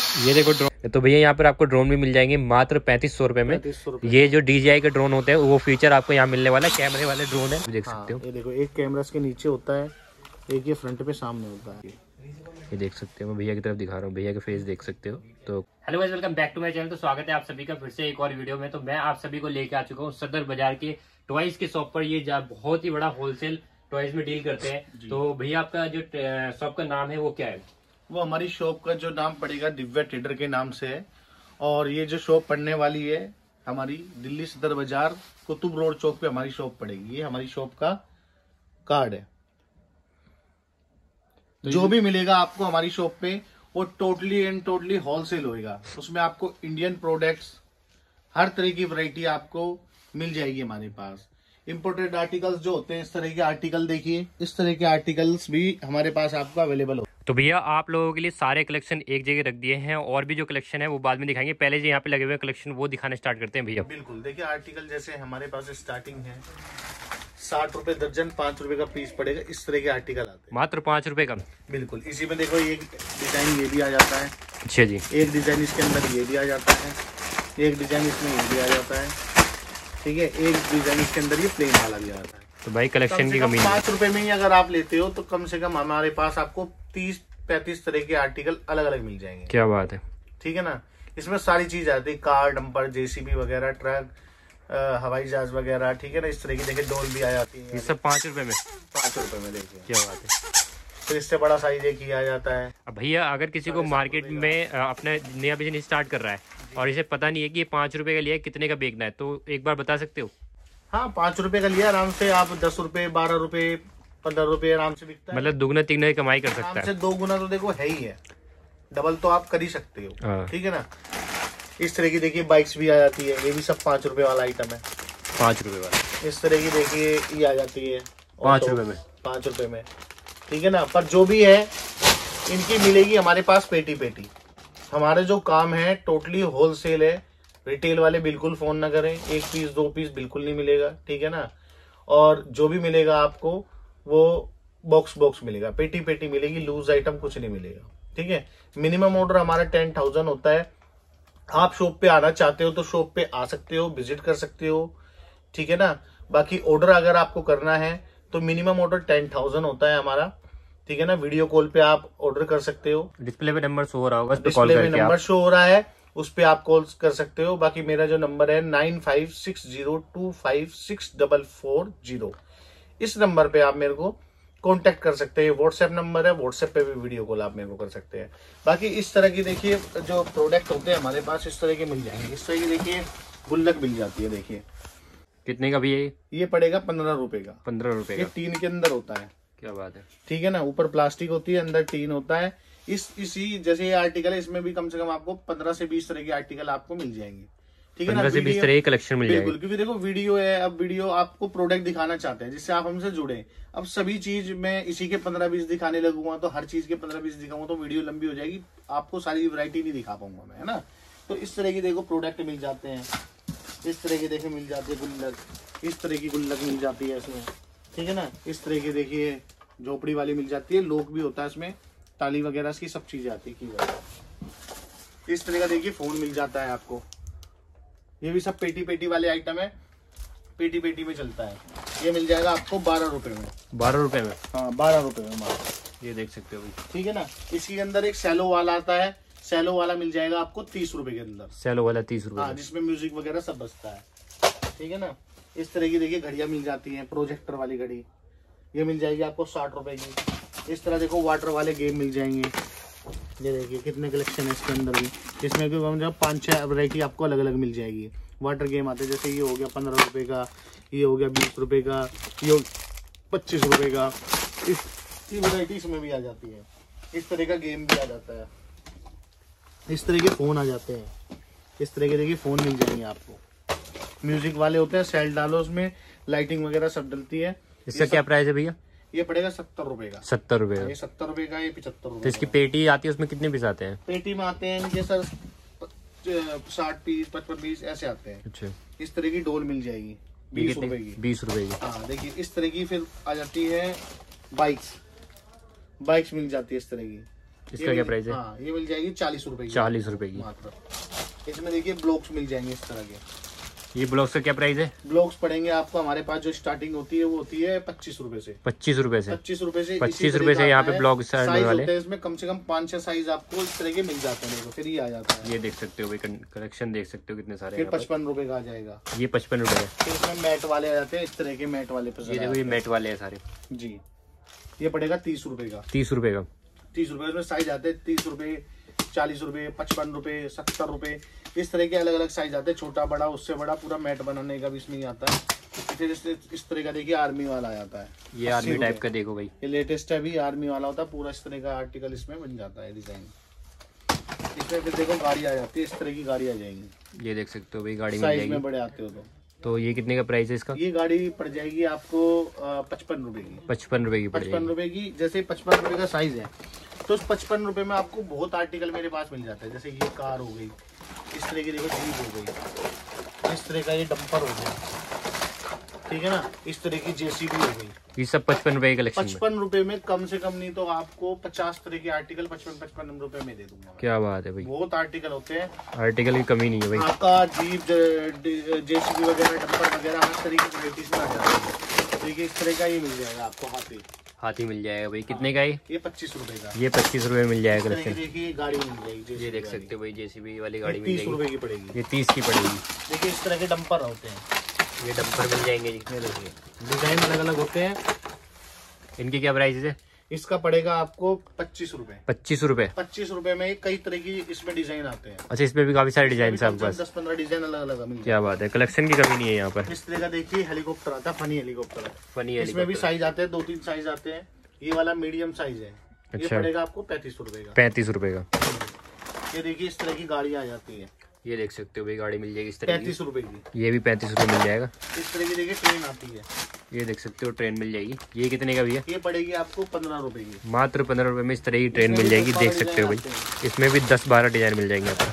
ये देखो ड्रोन, तो भैया यहाँ पर आपको ड्रोन भी मिल जाएंगे मात्र 3500 रुपए में। ये जो DJI के ड्रोन होते हैं वो फीचर आपको यहाँ मिलने वाला है। कैमरे वाले ड्रोन है, देख सकते हो। ये देखो, एक कैमरा इसके नीचे होता है, एक ये फ्रंट पे सामने होता है। ये देख सकते हो, मैं भैया की तरफ दिखा रहा हूँ, भैया के फेस देख सकते हो। तो hello guys, welcome back to my channel. तो स्वागत है आप सभी का फिर से एक और वीडियो में। तो मैं आप सभी को लेके आ चुका हूँ सदर बाजार के टॉयज के शॉप पर। ये बहुत ही बड़ा होलसेल टॉयज में डील करते हैं। तो भैया आपका जो शॉप का नाम है वो क्या है? वो हमारी शॉप का जो नाम पड़ेगा दिव्या ट्रेडर के नाम से है। और ये जो शॉप पड़ने वाली है हमारी दिल्ली सदर बाजार कुतुब रोड चौक पे हमारी शॉप पड़ेगी। ये हमारी शॉप का कार्ड है। तो जो भी मिलेगा आपको हमारी शॉप पे वो टोटली एंड टोटली होलसेल होएगा। उसमें आपको इंडियन प्रोडक्ट्स हर तरह की वैरायटी आपको मिल जाएगी हमारे पास। इंपोर्टेड आर्टिकल्स जो होते हैं, इस तरह के आर्टिकल देखिए, इस तरह के आर्टिकल्स भी हमारे पास आपको अवेलेबल हो। तो भैया आप लोगों के लिए सारे कलेक्शन एक जगह रख दिए हैं, और भी जो कलेक्शन है वो बाद में दिखाएंगे। पहले जो यहाँ पे लगे हुए कलेक्शन वो दिखाना स्टार्ट करते हैं भैया। बिल्कुल, देखिए आर्टिकल जैसे हमारे पास स्टार्टिंग है 60 रुपए दर्जन, 5 रुपए का पीस पड़ेगा। इस तरह के आर्टिकल आते हैं मात्र 5 रुपए का। बिल्कुल, इसी में देखो एक डिजाइन ये भी आ जाता है। अच्छा जी, एक डिजाइन इसके अंदर ये भी आ जाता है, एक डिजाइन इसमें ये भी आ जाता है, ठीक है। एक डिजाइन इसके अंदर ये प्लेन वाला भी आता है। तो भाई कलेक्शन की कमी नहीं। 5 रुपए में ही अगर आप लेते हो तो कम से कम हमारे पास आपको 30-35 तरह के आर्टिकल अलग अलग मिल जाएंगे। क्या बात है, ठीक है ना। इसमें सारी चीज आती है, कार, डंपर, JCB वगैरह, ट्रक, हवाई जहाज वगैरह, ठीक है ना। इस तरह की देखिए डोल भी आ जाती है। ये सब 5 रुपए में? 5 रुपए में, देखिए क्या बात है। फिर इससे बड़ा साइज एक ही आ जाता है। अब भैया अगर किसी को मार्केट में अपना नया बिजनेस स्टार्ट कर रहा है और इसे पता नहीं है कि ये 5 रुपए का लिया है, कितने का बेचना है, तो एक बार बता सकते हो? हाँ, 5 रुपए का लिया आराम से आप 10 रुपए, 12 रुपए, 15 रुपए आराम से बिकता है। मतलब दुगना तिगना कमाई कर सकता है। आराम से 2 गुना तो देखो है ही है, डबल तो आप कर ही सकते हो, ठीक है ना। इस तरह की देखिए बाइक्स भी आ जाती है, ये भी सब 5 रुपए वाला आइटम है। 5 रुपए वाला। इस तरह की देखिए ये आ जाती है 5 रुपए में। 5 रुपए में, ठीक है ना। पर जो भी है इनकी मिलेगी हमारे पास पेटी पेटी। हमारे जो काम है टोटली होलसेल है। रिटेल वाले बिल्कुल फोन ना करें, 1 पीस 2 पीस बिल्कुल नहीं मिलेगा, ठीक है ना। और जो भी मिलेगा आपको वो बॉक्स मिलेगा, पेटी पेटी मिलेगी, लूज आइटम कुछ नहीं मिलेगा, ठीक है। मिनिमम ऑर्डर हमारा 10,000 होता है। आप शॉप पे आना चाहते हो तो शॉप पे आ सकते हो, विजिट कर सकते हो, ठीक है ना। बाकी ऑर्डर अगर आपको करना है तो मिनिमम ऑर्डर 10,000 होता है हमारा, ठीक है ना। वीडियो कॉल पे आप ऑर्डर कर सकते हो। डिस्प्ले पे नंबर शो हो रहा होगा, डिस्प्ले पे नंबर शो हो रहा है, उस पे आप कॉल कर सकते हो। बाकी मेरा जो नंबर है 9560256440, इस नंबर पे आप मेरे को कांटेक्ट कर सकते हैं। व्हाट्सएप नंबर है, व्हाट्सएप पे भी वीडियो कॉल आप मेरे को कर सकते हैं। बाकी इस तरह की देखिए जो प्रोडक्ट होते हैं हमारे पास इस तरह के मिल जाएंगे। इस तरह की देखिए गुल्लक मिल जाती है, देखिए कितने का भी ये पड़ेगा 15 रुपए का। 15 रुपए ये का। टीन के अंदर होता है। क्या बात है, ठीक है ना। ऊपर प्लास्टिक होती है, अंदर टीन होता है। इसी जैसे ये आर्टिकल है, इसमें भी कम से कम आपको 15 से 20 तरह के आर्टिकल आपको मिल जाएंगे, ठीक है ना। 15 से 20 तरह के कलेक्शन मिल जाएंगे। बिल्कुल, क्योंकि देखो वीडियो है, अब वीडियो आपको प्रोडक्ट दिखाना चाहते हैं जिससे आप हमसे जुड़े। अब सभी चीज मैं इसी के 15-20 दिखाने लगूंगा तो हर चीज के 15-20 दिखाऊंगा तो वीडियो लंबी हो जाएगी, आपको सारी वैरायटी नहीं दिखा पाऊंगा मैं, है ना। तो इस तरह की देखो प्रोडक्ट मिल जाते हैं, इस तरह की देखिए मिल जाती है गुल्लक, इस तरह की गुल्लक मिल जाती है इसमें, ठीक है ना। इस तरह की देखिए झोपड़ी वाली मिल जाती है, लोक भी होता है इसमें, ताली वगैरह की सब चीजें आती है की। इस तरह का देखिए फोन मिल जाता है आपको। ये भी सब पेटी पेटी वाले आइटम है, पेटी पेटी में चलता है। ये मिल जाएगा आपको 12 रुपए में। 12 रुपए में? हाँ, 12 रुपए में मात्र। ये देख सकते हो भाई, ठीक है ना। इसके अंदर एक सेलो वाला आता है, सेलो वाला मिल जाएगा आपको 30 रुपए के अंदर। सेलो वाला 30 रुपए? हाँ, जिसमें म्यूजिक वगैरह सब बजता है, ठीक है ना। इस तरह की देखिए घड़ियां मिल जाती है, प्रोजेक्टर वाली घड़ी, ये मिल जाएगी आपको 60 रुपए की। इस तरह देखो वाटर वाले गेम मिल जाएंगे। ये देखिए कितने कलेक्शन है इसके अंदर भी। इसमें भी 5-6 वैरायटी आपको अलग अलग मिल जाएगी। वाटर गेम आते हैं, जैसे ये हो गया 15 रुपए का, ये हो गया 20 रुपए का, ये 25 रुपए का। इस वैरायटी इसमें भी आ जाती है। इस तरह का गेम भी आ जाता है। इस तरह के फोन आ जाते हैं, इस तरह के देखिए फोन मिल जाएंगे आपको। म्यूजिक वाले होते हैं, सेल डालो उसमें, लाइटिंग वगैरह सब डलती है। इसका क्या प्राइस है भैया? ये पड़ेगा 70 रुपए का। 70 रुपए? ये 70 रुपए का, ये 75 रुपए। तो इसकी पेटी आती है, उसमें कितने पीस आते हैं? पेटी में आते हैं इनके सर 60 पीस, 55 पीस ऐसे आते हैं। अच्छा। इस तरह की डोल मिल जाएगी 20 रुपए की। 20 रुपए की? हाँ, देखिए इस तरह की। फिर आ जाती है बाइक्स मिल जाती है इस तरह की। इसका क्या प्राइस है? हाँ, ये मिल जाएगी 40 रुपए की। 40 रुपए की मात्र। इसमें देखिए ब्लॉक्स मिल जाएंगे इस तरह के। ये ब्लॉक्स का क्या प्राइस है? ब्लॉक्स पड़ेंगे आपको, हमारे पास जो स्टार्टिंग होती है वो होती है 25 रुपए से। 25 रुपए से 25 रुपए से 25 रुपए से यहाँ पे ब्लॉक साइज वाले होते हैं। इसमें कम से कम 5-6 साइज आपको इस तरह के मिल जाते हैं। देखो फिर ये आ जाता है। ये देख सकते हो भाई, कलेक्शन देख सकते हो कितने सारे। फिर 55 रुपए का आ जाएगा। ये 55 रुपए है। फिर इसमें मैट वाले आ जाते हैं, इस तरह के मैट वाले। ये देखो, ये मैट वाले हैं सारे जी। ये पड़ेगा 30 रुपए का। 30 रुपए का। 30 रुपए में साइज आते हैं। 30 रुपए, 40 रुपए, 55 रुपए, 70 रुपए, इस तरह के अलग अलग साइज आते हैं। छोटा बड़ा, उससे बड़ा, पूरा मैट बनाने का भी इसमें ही आता है। फिर इस तरह का देखिए आर्मी वाला आ जाता है। ये आर्मी टाइप का देखो भाई, ये लेटेस्ट है, भी आर्मी वाला होता है। पूरा इस तरह का आर्टिकल इसमें बन जाता है, डिजाइन। इसमें फिर देखो गाड़ी आ जाती है, इस तरह की गाड़ी आ जाएंगी। ये देख सकते हो भाई, गाड़ी मिल साइज जाएगी। में बड़े आते हो तो ये कितने का प्राइस है इसका? ये गाड़ी पड़ जाएगी आपको 55 रुपए की। 55 रुपए की पड़ जाएगी। 55 रुपए की। जैसे 55 रुपए का साइज है तो उस 55 रुपए में आपको बहुत आर्टिकल मेरे पास मिल जाता है। जैसे ये कार हो गई, इस तरह की देखो जीप हो गई, इस तरह का ये डंपर हो गया, ठीक है ना, इस तरह की जेसीबी हो गई। ये सब 55 रुपए की कलेक्शन। 55 रुपए में कम से कम नहीं तो आपको 50 तरह के आर्टिकल 55 रुपए में दे दूंगा। क्या बात है भाई, बहुत आर्टिकल होते हैं। आर्टिकल की कमी नहीं है भाई। आपका जीप, जेसीबी वगैरह, डंपर वगैरह हर तरह की वैराइटीज में आ जाती है। देखिए इस तरह का ये मिल जाएगा आपको। हाथी मिल जाएगा भाई। कितने का है ये? 25 रुपए का। ये 25 रुपए में मिल जाएगा कलेक्शन। देखिए गाड़ी मिल जाएगी। ये देख सकते हो भाई, जेसीबी वाली गाड़ी मिल 30 जाएगी। रुपए की पड़ेगी। ये 30 की पड़ेगी। देखिए इस तरह के डंपर होते हैं। ये डंपर मिल जाएंगे जी। देखिए डिजाइन अलग अलग होते हैं। इनकी क्या प्राइस है? इसका पड़ेगा आपको 25 रुपए। 25 रुपए। 25 रुपए में कई तरह की इसमें डिजाइन आते हैं। अच्छा, इसमें भी काफी सारे डिजाइन है आपके पास? 10-15 डिजाइन अलग अलग मिल। क्या बात है, कलेक्शन की कमी नहीं है यहाँ पर। इस तरह का देखिए हेलीकॉप्टर आता है, फनी हेलीकॉप्टर। फनी इसमें भी साइज आते हैं, 2-3 साइज आते हैं। ये वाला मीडियम साइज है। ये पड़ेगा आपको 35 रुपए का। 35 रुपए का। ये देखिए इस तरह की गाड़ी आ जाती है। ये देख सकते हो भाई, गाड़ी मिल जाएगी इस तरह की। 35 रुपए की। ये भी 35 रुपए मिल जाएगा। इस तरह की देखिए ट्रेन आती है। ये देख सकते हो, ट्रेन मिल जाएगी। ये कितने का भैया? ये पड़ेगी आपको 15 रुपए की। मात्र 15 रुपए में इस तरह की ट्रेन मिल जाएगी। देख सकते हो भाई, इसमें भी 10-12 डिजाइन मिल जाएंगे आपको।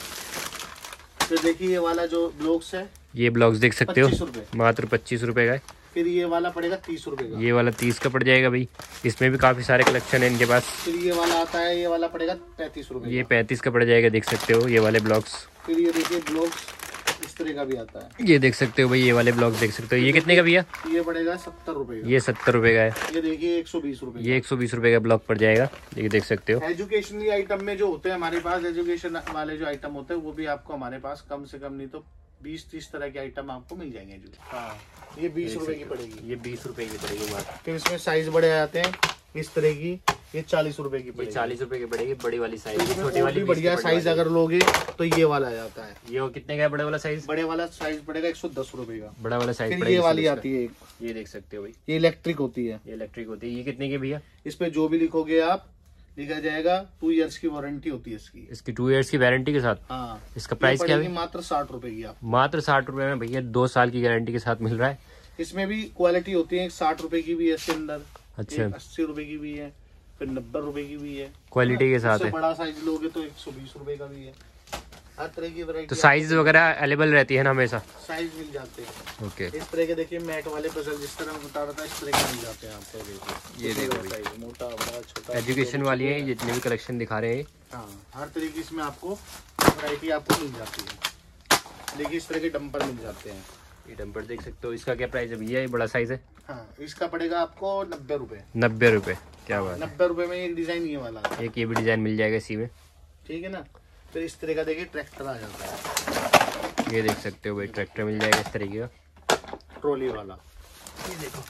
फिर देखिए ये वाला जो ब्लॉक्स है, ये ब्लॉक्स देख सकते हो, 25 रुपए। मात्र 25 रुपए का है। फिर ये वाला पड़ेगा 30 रुपए का। ये वाला 30 का पड़ जाएगा भाई। इसमें भी काफी सारे कलेक्शन है इनके पास। फिर ये वाला आता है, ये वाला पड़ेगा 35 रुपए। ये 35 का पड़ जाएगा, देख सकते हो ये वाले ब्लॉक्स। फिर ये देखिए ब्लॉक्स इस तरह का भी आता है। ये देख सकते हो भाई, ये वाले ब्लॉक देख सकते हो। ये कितने का भैया? ये पड़ेगा 70 रुपए का। ये 70 रुपए का है। ये देखिए 120 रुपए। ये 120 रुपए का ब्लॉक पड़ जाएगा। ये देख सकते हो। एजुकेशनल आइटम में जो होते हैं हमारे पास, एजुकेशन वाले जो आइटम होते हैं वो भी आपको हमारे पास कम से कम नहीं तो 20-30 तरह के आइटम आपको मिल जाएंगे। हाँ, ये 20 रुपए की पड़ेगी। ये 20 रुपए की पड़ेगी बात। फिर इसमें साइज बड़े आ जाते हैं इस तरह की। ये 40 रुपए की पड़ेगी। 40 रुपए की पड़ेगी बड़ी वाली साइज। छोटी वाली बढ़िया साइज अगर लोगे तो ये वाला आ जाता है। ये कितने का है बड़े वाला साइज? बड़े वाला साइज पड़ेगा 110 रुपए का। बड़ा वाला साइज फिर ये वाली आती है एक, ये देख सकते हो भाई, ये इलेक्ट्रिक होती है। ये इलेक्ट्रिक होती है। ये कितने की भैया? इस पे जो भी लिखोगे आप लिखा जाएगा। 2 इयर्स की वारंटी होती है इसकी। इसकी 2 इयर्स की वारंटी के साथ। हाँ। इसका प्राइस क्या है? मात्र 60 रुपए की। आप मात्र 60 रुपए में भैया 2 साल की गारंटी के साथ मिल रहा है। इसमें भी क्वालिटी होती है। 60 रुपए की भी है इसके अंदर। अच्छा। 80 रुपए की भी है, फिर 90 रुपए की भी है। क्वालिटी के साथ है। बड़ा साइज लोगे तो 120 रुपए का भी है। हर तरह की वैरायटी। तो साइज वगैरह अवेलेबल रहती है ना हमेशा? साइज मिल जाते हैं। ओके। इस तरह के देखिए मैट वाले पजल जिस तरह मैं बता रहा था, इस तरह के मिल जाते हैं आपको। देखिए ये देखो साइज, मोटा बड़ा छोटा। एजुकेशन वाली है, जितने भी कलेक्शन दिखा रहे हैं। हाँ, हर तरह की इसमें आपको वैरायटी आपको मिल जाती है। देखिए इस तरह के डंपर मिल जाते हैं। ये डंपर देख सकते हो। इसका क्या प्राइस है भैया? ये बड़ा साइज है। हाँ, इसका पड़ेगा आपको 90 रुपए। 90 रुपए। क्या बात है। 90 रुपए में एक डिजाइन ये वाला। एक ये भी डिजाइन मिल जाएगा इसी में। ठीक है ना। फिर इस तरह का देखिए ट्रैक्टर आ जाता है। ये देख सकते हो भाई, ट्रैक्टर मिल जाएगा इस तरीके का, ट्रॉली वाला। ये देखो,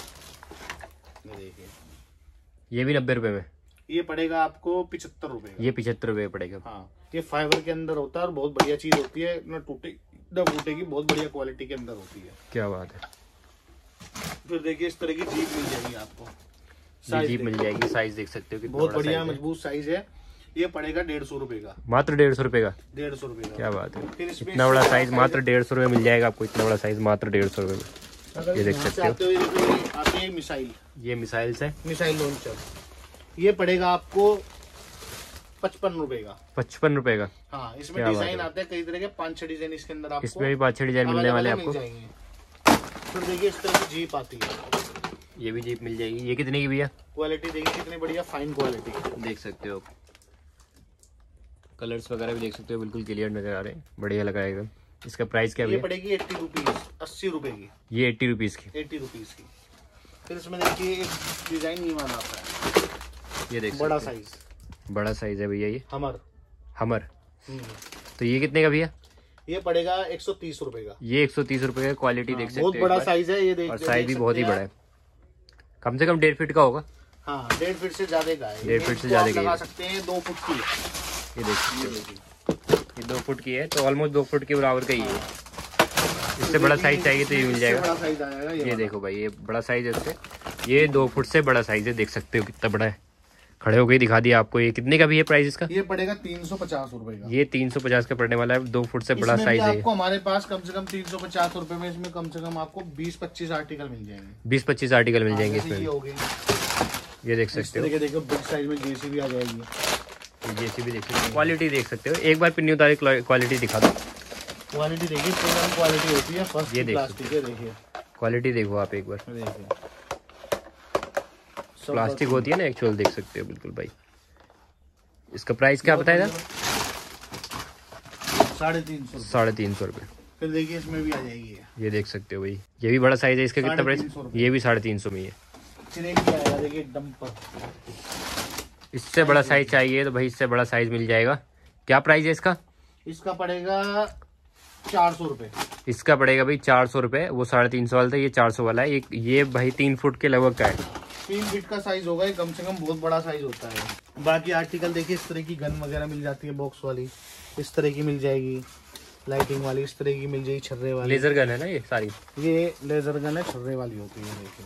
ये देखिए, ये भी 90 रुपए में। ये पड़ेगा आपको 75 रुपए। ये 75 रुपए पड़ेगा। हाँ, ये फाइबर के अंदर होता है और बहुत बढ़िया चीज होती है। न टूटे न फूटेगी, बहुत बढ़िया क्वालिटी के अंदर होती है। क्या बात है। फिर देखिए इस तरह की जीप मिल जाएगी आपको। जीप मिल जाएगी। साइज देख सकते हो, बहुत बढ़िया मजबूत साइज है। ये पड़ेगा 150 रुपए का। मात्र 150 रुपए का। 150 रुपए का। क्या बात है। इतना बड़ा साइज मात्र 150 रुपए मिल जाएगा आपको। इतना बड़ा साइज मात्र 150 रुपए में। ये देख सकते हो। आती है मिसाइल। ये मिसाइल से मिसाइल लॉन्चर। ये पड़ेगा आपको 55 रुपए का। 55 रुपए का। हाँ, इसमें डिजाइन आते हैं कई तरह के। 5-6 डिजाइन इसके अंदर आपको। इसमें भी 5-6 डिजाइन मिलने वाले आपको। फिर देखिए इस तरह की जीप आती है। ये भी जीप मिल जाएगी। ये कितने की भैया? क्वालिटी देखिए कितनी बढ़िया फाइन क्वालिटी। देख सकते हो। कलर्स वगैरह भी देख सकते हो, बिल्कुल क्लियर नजर आ रहे हैं, बढ़िया लगा एकदम। इसका प्राइस क्या ये है? पड़ेगी 80 रुपीज, 80 रुपए की। ये 80 रुपीज की, 80 रुपीज की। फिर इसमें देखिए एक डिजाइन ये वाला आता है, ये देख बड़ा सकते हैं। साइज, बड़ा साइज है भैया ये हमर। तो ये कितने का भैया? ये पड़ेगा 130 रुपए का। ये 130 रुपए का, क्वालिटी देख सकते हो, बहुत बड़ा साइज है ये, देख, और साइज भी बहुत ही सकते बड़ा है, कम से कम 1.5 फीट का होगा। हाँ 1.5 फीट से ज्यादा का है, 1.5 फीट से ज्यादा का लगा सकते हैं। 2 फुट की ये देख सकते हो, ये 2 फुट की है, तो ऑलमोस्ट 2 फुट के बराबर का ही है। इससे बड़ा साइज चाहिए तो ये मिल जाएगा। बड़ा साइज आएगा ये देखो भाई, ये बड़ा साइज है इससे, ये 2 फुट से बड़ा साइज है, देख सकते हो कितना बड़ा है। खड़े होकर दिखा दिया आपको। ये कितने का भी है प्राइस इसका? ये पड़ेगा 350 रुपए का। ये 350 का पड़ने वाला है, 2 फुट से बड़ा साइज है। आपको हमारे पास कम से कम 350 रुपए में इसमें कम से कम आपको 20-25 आर्टिकल मिल जाएंगे। 20-25 आर्टिकल मिल जाएंगे इसमें। ये देख सकते हो, देखो बिग साइज में जेसीबी आ जाएगी। जेसीबी देख सकते हो, क्वालिटी देख सकते हो। एक बार पिन्नी उतारी क्वालिटी दिखा दो। क्वालिटी देखिए, प्रीमियम क्वालिटी होती है, फर्स्ट ये प्लास्टिक है। देखिए क्वालिटी देखो आप एक बार, देखिए प्लास्टिक होती है ना एक्चुअल, देख सकते हो बिल्कुल भाई। इसका प्राइस क्या बताया था? 350। 350 रुपए। फिर देखिए इसमें भी आ जाएगी, ये देख सकते हो भाई, ये भी बड़ा साइज है। इसका कितना प्राइस? ये भी 350 में ही है। फिर एक भी आएगा, देखिए डंपर। इससे बड़ा साइज चाहिए तो भाई इससे बड़ा साइज मिल जाएगा। क्या प्राइस है इसका? इसका पड़ेगा 400 रुपए। इसका पड़ेगा भाई 400 रुपए। वो 350 वाला था, ये 400 वाला है। ये भाई 3 फुट के लगभग का है, 3 फीट का साइज होगा ये, कम से कम बहुत बड़ा साइज होता है। बाकी आर्टिकल देखिए, इस तरह की गन वगैरह मिल जाती है, बॉक्स वाली इस तरह की मिल जाएगी, लाइटिंग वाली इस तरह की मिल जाएगी, छर्रे वाली। लेजर गन है ना ये सारी? ये लेजर गन है, छर्रे वाली होती है। देखिए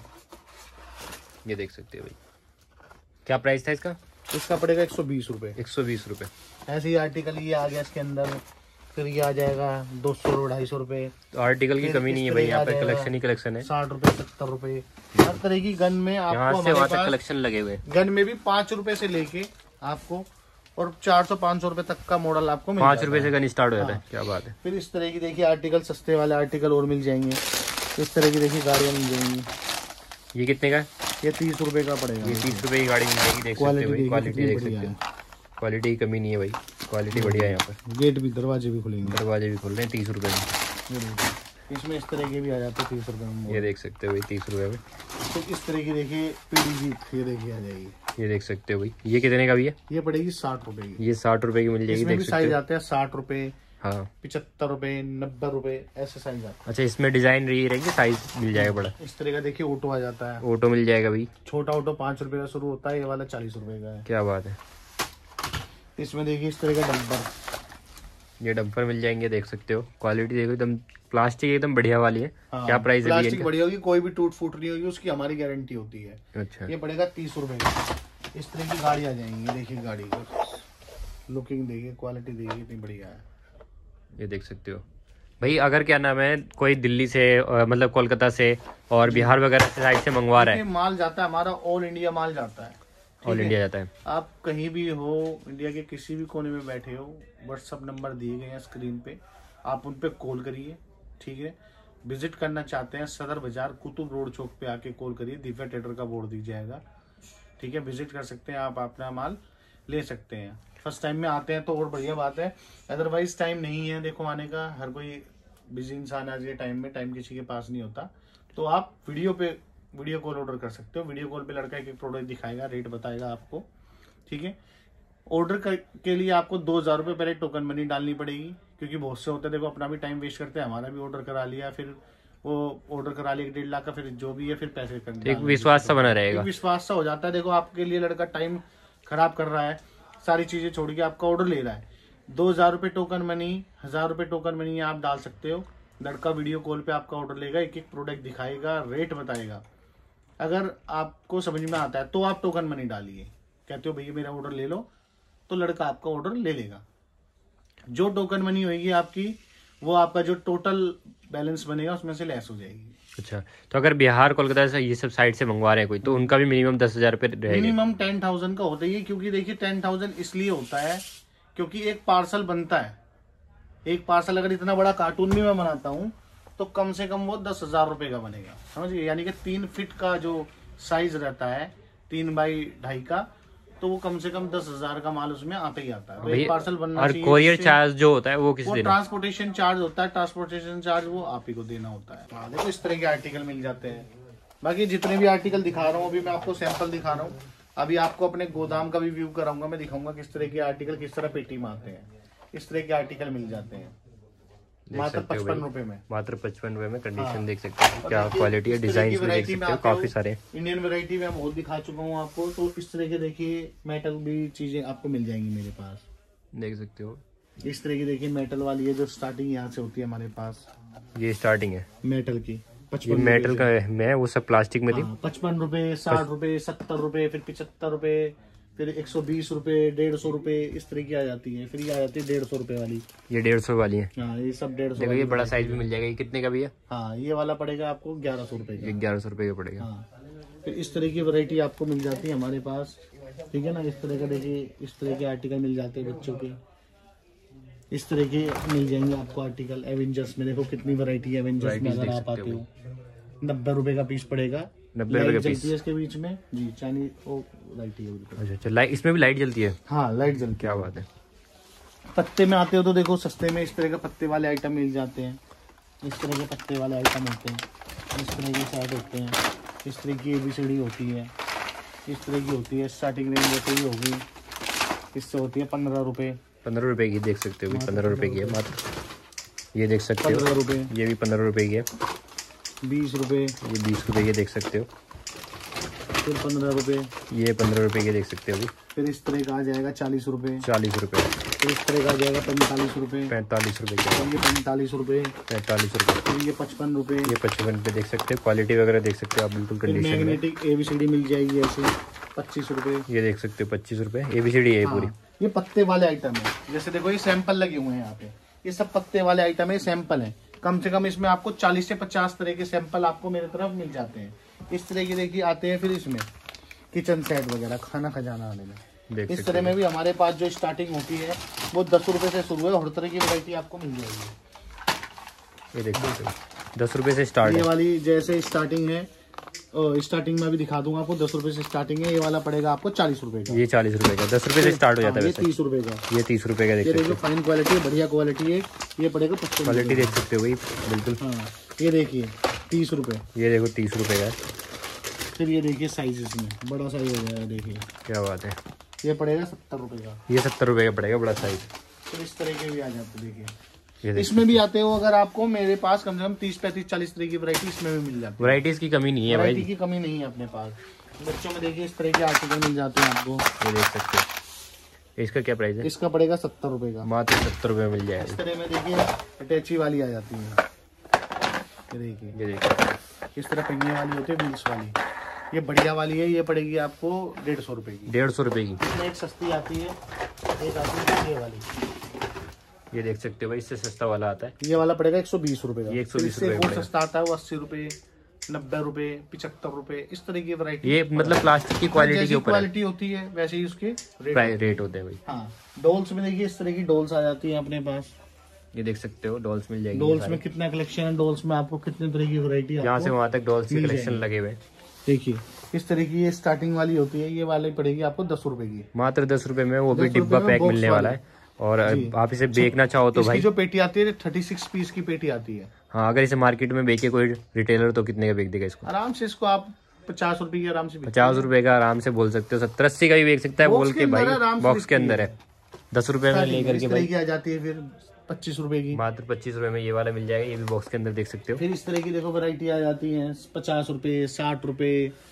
ये देख सकते हो भाई। क्या प्राइस था इसका? इसका पड़ेगा 120 रुपए। 120 रुपए। ऐसे ही आर्टिकल ये आ गया इसके अंदर। फिर ये आ जाएगा 200-250 रुपए। तो आर्टिकल की कमी नहीं है भाई, यहाँ पे कलेक्शन ही कलेक्शन है। 60 रुपए, 70 रुपए, हर तरह की गन में आपको यहाँ से वहाँ तक कलेक्शन लगे हुए। गन में भी 5 रुपए से लेके आपको और 400-500 रुपए तक का मॉडल आपको मिल 5 रुपए से गन स्टार्ट हो जाता है। क्या बात है। फिर इस तरह की देखिए आर्टिकल, सस्ते वाले आर्टिकल और मिल जाएंगे। इस तरह की देखिए गाड़ियाँ मिल जाएंगी। ये कितने का? ये 30 रुपए का पड़ेगा। ये 30 रुपए की गाड़ी मिल जाएगी, देख सकते हो भाई। क्वालिटी देख सकते हो, क्वालिटी की कमी नहीं है भाई, क्वालिटी बढ़िया है। यहाँ पर गेट भी, दरवाजे भी खुलेंगे, दरवाजे भी खुल रहे हैं 30 रुपए में। इसमें इस तरह के भी आ जाते हैं 30 रुपए में। ये देख सकते हो भाई 30 रुपए में। तो इस तरह की देखिए पीडी जीप, ये देखिए आ जाएगी। ये देख सकते हो भाई। ये कितने का भी है? ये पड़ेगी 60 रुपए की। ये 60 रुपए की मिल जाएगी, देख सकते साइज आते हैं 60 रुपए, हाँ 75 रुपए, 90 रुपए, ऐसे साइज आते हैं। अच्छा, इसमें डिजाइन रही रहेंगे, साइज मिल जाएगा बड़ा। इस तरह का देखिए ऑटो आ जाता है। ऑटो मिल जाएगा भाई। छोटा ऑटो 5 रुपए का शुरू होता है, ये वाला 40 रुपए का है। क्या बात है। इसमें देखिए इस तरह का डंपर, ये डंपर मिल जाएंगे, देख सकते हो। क्वालिटी देखो एकदम, प्लास्टिक एकदम बढ़िया वाली है। हाँ, क्या प्राइस है? प्लास्टिक बढ़िया होगी, कोई भी टूट फूट नहीं होगी, उसकी हमारी गारंटी होती है। अच्छा, ये पड़ेगा 30 रुपए का। इस तरह की गाड़ी आ जाएंगी। देखिए गाड़ी की लुकिंग देखिए, क्वालिटी देखिए कितनी बढ़िया है। ये देख सकते हो भाई। अगर क्या नाम है, कोई दिल्ली से मतलब कोलकाता से और बिहार वगैरह से साइड से मंगवा रहा है, माल जाता है हमारा, ऑल इंडिया माल जाता है। ऑल इंडिया जाता है। आप कहीं भी हो, इंडिया के किसी भी कोने में बैठे हो, व्हाट्सअप नंबर दिए गए हैं स्क्रीन पे, आप उन पे कॉल करिए। ठीक है, विजिट करना चाहते हैं सदर बाजार कुतुब रोड चौक पे आके कॉल करिए, दिव्या ट्रेडर का बोर्ड दिख जाएगा। ठीक है, विजिट कर सकते हैं आप, अपना माल ले सकते हैं। फर्स्ट टाइम में आते हैं तो और बढ़िया बात है, अदरवाइज टाइम नहीं है देखो आने का, हर कोई बिजी इंसान आज के टाइम में, टाइम किसी के पास नहीं होता, तो आप वीडियो कॉल ऑर्डर कर सकते हो। वीडियो कॉल पे लड़का एक प्रोडक्ट दिखाएगा, रेट बताएगा आपको। ठीक है, ऑर्डर के लिए आपको 2000 रुपये पहले टोकन मनी डालनी पड़ेगी, क्योंकि बहुत से होते हैं देखो अपना भी टाइम वेस्ट करते हैं, हमारा भी ऑर्डर करा लिया, फिर वो ऑर्डर करा लिया 1.5 लाख का, फिर जो भी है फिर पैसे करने, एक विश्वास सा बना रहेगा, विश्वास सा हो जाता है। देखो आपके लिए लड़का टाइम खराब कर रहा है, सारी चीजें छोड़ के आपका ऑर्डर ले रहा है। 2000 रुपये टोकन मनी, 1000 रुपये टोकन मनी आप डाल सकते हो। लड़का वीडियो कॉल पे आपका ऑर्डर लेगा, एक एक प्रोडक्ट दिखाएगा, रेट बताएगा। अगर आपको समझ में आता है तो आप टोकन मनी डालिए, कहते हो भैया मेरा ऑर्डर ले लो, तो लड़का आपका ऑर्डर ले लेगा। जो टोकन मनी होगी आपकी, वो आपका जो टोटल बैलेंस बनेगा उसमें से लेस हो जाएगी। अच्छा, तो अगर बिहार कोलकाता से ये सब साइड से मंगवा रहे हैं कोई, तो उनका भी मिनिमम 10,000 रुपये रहेगा? मिनिमम 10,000 का होता है, क्योंकि देखिए 10,000 इसलिए होता है क्योंकि एक पार्सल बनता है। एक पार्सल अगर इतना बड़ा कार्टून भी मैं बनाता हूँ तो कम से कम वो 10,000 रुपये का बनेगा, समझिए। यानी कि 3 फीट का जो साइज रहता है, 3 बाई 2.5 का, तो वो कम से कम 10,000 का माल उसमें आता ही आता है। तो भैया, एक पार्सल बनना और चाहिए। कोरियर चार्ज जो होता है वो किस वो देना? ट्रांसपोर्टेशन चार्ज होता है, ट्रांसपोर्टेशन चार्ज वो आप ही को देना होता है। हाँ देखो इस तरह के आर्टिकल मिल जाते हैं। बाकी जितने भी आर्टिकल दिखा रहा हूँ अभी मैं आपको सैंपल दिखा रहा हूँ। अभी आपको अपने गोदाम का भी व्यू कराऊंगा, मैं दिखाऊंगा किस तरह के आर्टिकल किस तरह पेटी में आते हैं। इस तरह के आर्टिकल मिल जाते हैं मात्र 55 रुपए में। मात्र 55 रुपए में। कंडीशन हाँ। देख सकते हैं क्या क्वालिटी है, डिजाइन भी देख सकते हो काफी सारे। इंडियन वैरायटी में बहुत दिखा चुका हूँ आपको। तो इस तरह के देखिए मेटल भी चीजें आपको मिल जाएंगी मेरे पास, देख सकते हो। इस तरह की देखिए मेटल वाली है जो स्टार्टिंग यहाँ से होती है हमारे पास। ये स्टार्टिंग है मेटल की, 55 ये मेटल का है। मैं वो सब प्लास्टिक में थी। 55 रुपए, 60 रुपए, 70 रुपए, फिर 75 रुपए, फिर 120 रुपए, 150 रुपए, इस तरह की आ जाती है। फिर ये आ जाती है 150 रुपए वाली। ये 150 वाली है। हाँ ये सब 150। देखो ये बड़ा साइज भी मिल जाएगा। ये कितने का भैया? हाँ ये वाला पड़ेगा आपको 1100 रुपए का। 1100 रुपए का पड़ेगा। हाँ फिर इस तरह की वैरायटी आपको मिल जाती है हमारे पास, ठीक है ना। इस तरह का देखिए इस तरह के आर्टिकल मिल जाते हैं बच्चों के। इस तरह के मिल जाएंगे आपको आर्टिकल। एवेंजर्स में देखो कितनी वैरायटी है एवेंजर्स में, अगर आप आते हो 90 रुपए का पीस पड़ेगा। 90 रुपए का पीस इसके बीच में जी चाइनीज वो लाइट है। अच्छा लाइट, इसमें भी लाइट जलती है? हाँ लाइट जलती है। क्या बात है। पत्ते में आते हो तो देखो सस्ते में इस तरह के पत्ते वाले आइटम मिल जाते हैं। इस तरह के पत्ते वाले आइटम होते हैं, इस तरह के सेट होते हैं। इस तरह की ABCD होती है, इस तरह की होती है। स्टार्टिंग रेंज जैसे ही होगी इससे होती है 15 रुपए। 15 रुपए की देख सकते हो। 15 रुपए की है मात्र। ये देख सकते हो 15 रुपए। ये भी 15 रुपए की है। 20 रुपए, ये 20 रुपए की देख सकते हो। फिर 15 रुपए, ये 15 रुपए की देख सकते हो अभी। फिर इस तरह का आ जाएगा 40 रुपए, 40 रुपए। फिर इस तरह का आ जाएगा 45 रुपए, 45 रुपए की, ये 45 रुपए, 45 रुपए। फिर ये 55 रुपए। ये 55 रुपए देख सकते हो। क्वालिटी वगैरह देख सकते हो आप बिल्कुल फिर कंडीशन में। मैग्नेटिक ABCD मिल जाएगी ऐसे 25 रुपए। ये देख सकते हो 25 रुपए ABCD है पूरी। ये पत्ते वाले आइटम है। जैसे देखो ये सैंपल लगे हुए हैं यहाँ पे, ये सब पत्ते वाले आइटम है, सैंपल है। कम से कम इसमें आपको 40 से 50 तरह के सैंपल आपको मेरे तरफ मिल जाते हैं। इस तरह की देखिए आते हैं। फिर इसमें किचन सेट वगैरह, खाना खजाना वाले में इस तरह में भी हमारे पास जो स्टार्टिंग होती है वो 10 रुपए से शुरू है। हर तरह की वैरायटी आपको मिल जाएगी। ये देख सकते हो 10 रुपए से स्टार्ट ये है। वाली जैसे स्टार्टिंग है, स्टार्टिंग में भी दिखा दूंगा आपको। 10 रुपए से स्टार्टिंग है। ये वाला पड़ेगा आपको 40 रुपए का। ये 40 रुपए का 10 रुपए से स्टार्ट हो जाता है। ये 30 रुपए का। ये 30 रुपए का देख ये सकते देखिए हो। फाइन क्वालिटी है, बढ़िया क्वालिटी है। ये पड़ेगा 55 क्वालिटी देख सकते हो भाई बिल्कुल। हाँ ये देखिए 30 रुपए। ये देखो 30 रुपए का है। फिर ये देखिए साइज, इसमें बड़ा साइज हो जाएगा। देखिए क्या बात है। ये पड़ेगा 70 रुपए का। ये 70 रुपए का पड़ेगा बड़ा साइज। फिर इस तरह के भी आ जाते हैं। देखिए ये देख इसमें भी आते हो अगर आपको मेरे पास कम से कम 30, 35, 40 तरह की वैरायटी इसमें भी मिल जाती है। वैरायटीज की कमी नहीं है वैरायटी भाई। की कमी नहीं है अपने पास। बच्चों में देखिए इस तरह के आर्टिकल मिल जाते हैं आपको। ये देख सकते हो। इसका क्या प्राइस है? इसका पड़ेगा 70 रुपए का। मात्र 70 रुपए में मिल इस जाएगा। तरह में देखिए अटैची वाली आ जाती है। ये देखिए ये देखो इस तरह पहिए वाली होती है, व्हील्स वाली। ये बढ़िया वाली है। ये पड़ेगी आपको 150 रुपए की। 150 रुपए की। इसमें एक सस्ती आती है, एक आती है ये वाली। ये देख सकते हो भाई इससे सस्ता वाला आता है। ये वाला पड़ेगा 120 रुपए का। ये 120 फिर इससे रुपए और सस्ता आता है वो 80 रुपए, 90 रुपए, 75 रुपए। इस तरह की वैरायटी। ये मतलब प्लास्टिक की क्वालिटी के ऊपर क्वालिटी होती है वैसे ही उसके रेट होते हैं भाई। हाँ डोल्स में देखिए इस तरह की डोल्स आ जाती है अपने पास। ये देख सकते हो डॉल्स मिल जाएगी। डोल्स में कितना कलेक्शन है, डोल्स में आपको कितने तरह की वैरायटी यहाँ से वहाँ तक डॉल्स के मिल कलेक्शन जाएगी। लगे हुए। देखिए इस तरह की ये स्टार्टिंग वाली होती है। ये वाली पड़ेगी आपको 10 रुपए की। मात्र 10 रुपए में, वो भी 10 डिब्बा रुपए में पैक बॉक्स मिलने वाला है। और आप इसे बेचना चाहो तो इसकी भाई जो पेटी आती है 36 पीस की पेटी आती है। हाँ, अगर इसे मार्केट में बेचे कोई रिटेलर तो कितने का बेच देगा इसको? आराम से इसको आप 50 रुपए की आराम से 50 रुपए का आराम से बोल सकते हो। 70-80 का भी बेच सकता है बोल के भाई। बॉक्स के अंदर है 10 रुपए में लेकर के भाई। आ जाती है फिर 25 रुपए की। मात्र 25 रुपए में ये वाला मिल जाएगा। ये भी बॉक्स के अंदर देख सकते हो। फिर इस तरह की देखो वैरायटी आ जाती है 50 रुपए, 60 रुपए।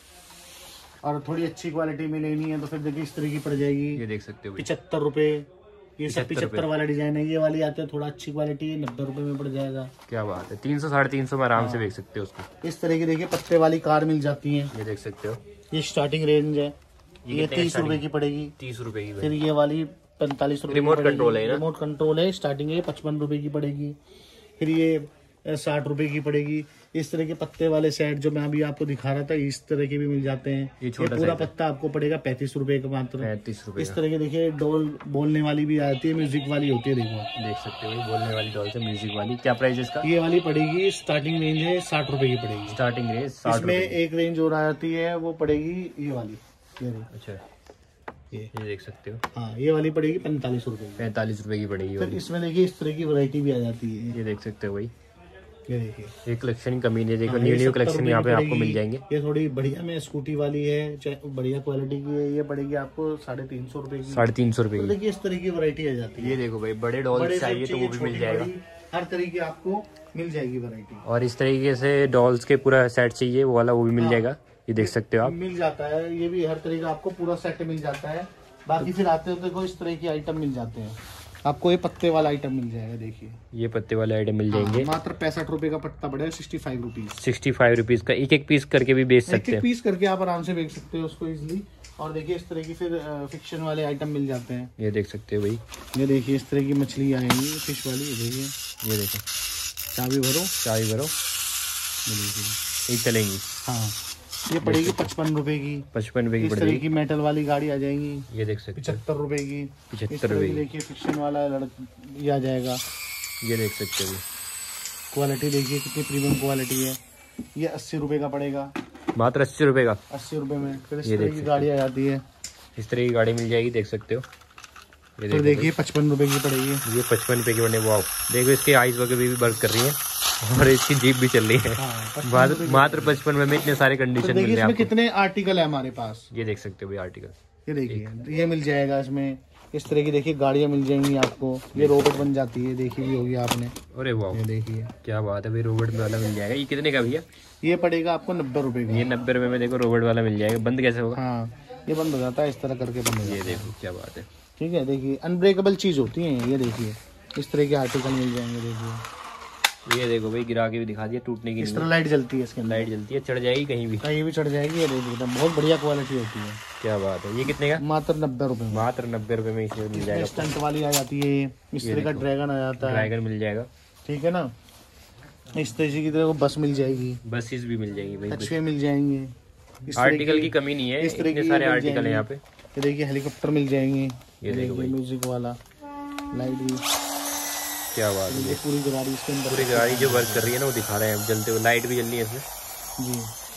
और थोड़ी अच्छी क्वालिटी में लेनी है तो फिर देखिए इस तरह की पड़ जाएगी ये देख सकते हो भाई। 75 रुपए। ये सब 75 75 वाला डिजाइन है। ये वाली आते हैं थोड़ा अच्छी क्वालिटी है, 90 रुपए में पड़ जाएगा। क्या बात है। 300-350 में आराम से बेच सकते हो उसको। इस तरह की देखिए पत्ते वाली कार मिल जाती है। ये देख सकते हो। ये स्टार्टिंग रेंज है। ये 30 रुपए की पड़ेगी। 30 रुपए की। फिर ये वाली 45 रुपए। रिमोट कंट्रोल है ना? रिमोट कंट्रोल है। स्टार्टिंग है 55 रुपए की पड़ेगी। फिर ये 60 रुपए की पड़ेगी। इस तरह के पत्ते वाले सेट जो मैं अभी आपको दिखा रहा था इस तरह के भी मिल जाते हैं। ये ये पूरा पत्ता आपको पड़ेगा 35 रुपए का मात्र। 35 रुपए। इस तरह के देखिए डोल बोलने वाली भी आती है, म्यूजिक वाली होती है। देखो देख सकते हो बोलने वाली डॉल से म्यूजिक वाली। क्या प्राइस है इसका? ये वाली पड़ेगी स्टार्टिंग रेंज है 60 रुपए की पड़ेगी। स्टार्टिंग रेंज 60 इसमें रुपए। एक रेंज और आ जाती है वो पड़ेगी ये वाली। ये अच्छा ये देख सकते हो। हाँ, ये वाली पड़ेगी 45 रुपए। 45 रुपए की पड़ेगी। फिर इसमें देखिए इस तरह की वैरायटी भी आ जाती है। ये देख सकते हो भाई, ये देखिए ये कलेक्शन कमी नहीं है। देखो हाँ, न्यू कलेक्शन यहाँ पे आपको मिल जाएंगे। ये थोड़ी बढ़िया में स्कूटी वाली है, बढ़िया क्वालिटी की है। ये पड़ेगी आपको 350 रुपए की। 350 रुपए की। देखिए इस तरह की वैरायटी आ जाती है। ये देखो भाई, बड़े डॉल्स चाहिए तो वो भी मिल जाएगा। हर तरह की आपको मिल जाएगी वैरायटी। और इस तरीके से डॉल्स के पूरा सेट चाहिए वो वाला, वो भी मिल जाएगा। ये देख सकते हो आप, मिल जाता है। ये भी हर तरह का आपको पूरा सेट मिल जाता है। बाकी फिर आते होते को इस तरह की आइटम मिल जाते हैं आपको। ये पत्ते वाला आइटम मिल जाएगा। देखिए ये पत्ते वाले आइटम मिल जाएंगे। मात्र 65 रुपए का पत्ता पड़ेगा। 65 रुपीज। 65 रुपीज का एक पीस करके भी बेच सकते हैं। एक पीस करके आप आराम से बेच सकते हो उसको इजिली। और देखिए इस तरह की फिर फिक्शन वाले आइटम मिल जाते हैं। ये देख सकते हो भाई, ये देखिए इस तरह की मछली आएंगी फिश वाली। देखिए ये देखो, चाबी भरो, चाबी भरो, ये देखिए ये चलेंगी। हाँ, ये पड़ेगी 55 रुपए की। 55 रुपए की इस तरह की मेटल वाली गाड़ी आ जाएंगी। ये देख सकते हो, 75 रुपए की। 75 रुपए की। देखिए फिक्शन वाला ये आ जाएगा। ये देख सकते हो, क्वालिटी देखिए कितनी प्रीमियम क्वालिटी है। ये 80 रुपए का पड़ेगा। मात्र 80 रुपए का। 80 रुपए में। फिर इस तरह की गाड़ी आ जाती है। इस तरह की गाड़ी मिल जाएगी, देख सकते हो। ये तो देखिए 55 रुपए की पड़ेगी। ये 55 रुपए की बने। वाह, देखो इसके आइज वगैरह भी वर्क कर रही है और इसकी जीप भी चल रही है। मात्र 55 में इतने सारे कंडीशन मिल रहे हैं। कितने आर्टिकल है हमारे पास, ये देख सकते हो भाई आर्टिकल। ये देखिए ये मिल जाएगा इसमें। इस तरह की देखिए गाड़ियाँ मिल जाएंगी आपको। ये रोबोट बन जाती है, देखी भी होगी आपने। अरे वाह, ये देखिए क्या बात है भाई, रोबोट वाला मिल जाएगा। ये कितने का भैया? ये पड़ेगा आपको 90 रुपए का। ये 90 रुपए में देखो रोबोट वाला मिल जाएगा। बंद कैसे होगा? हाँ, ये बंद हो जाता है इस तरह करके बंद हो जाता है। ये देखो क्या बात है। ठीक है, देखिए अनब्रेकेबल चीज होती है। ये देखिए इस तरह के आर्टिकल मिल जाएंगे। देखिए ये देखो भाई, गिरा के भी दिखा दिया, टूटने की इस तरह लाइट जलती है। इसके अंदर लाइट जलती है, चढ़ जाएगी कहीं भी, कहीं भी चढ़ जाएगी। ये देखिए बहुत बढ़िया क्वालिटी होती है। क्या बात है। ये कितने का? मात्र 90 रुपए में। मात्र 90 रुपए में इसे मिल जाएगा। स्टंट वाली आ जाती है। इस तरह का ड्रैगन आ जाता है। ड्रैगन मिल जाएगा, ठीक है ना। इस तरह की तरह बस मिल जाएगी। बसेस भी मिल जाएंगी भाई, कछुए मिल जाएंगे। आर्टिकल की कमी नहीं है, इतने सारे आर्टिकल है यहाँ पे। ये देखिए हेलीकॉप्टर मिल जाएंगे। ये देखो भाई, म्यूजिक वाला लाइट भी। क्या बात है। पूरी गाड़ी इसके अंदर, पूरी गाड़ी जो वर्क कर रही है ना वो दिखा रहे हैं जलते हुए। लाइट भी जल रही है इसमें जी।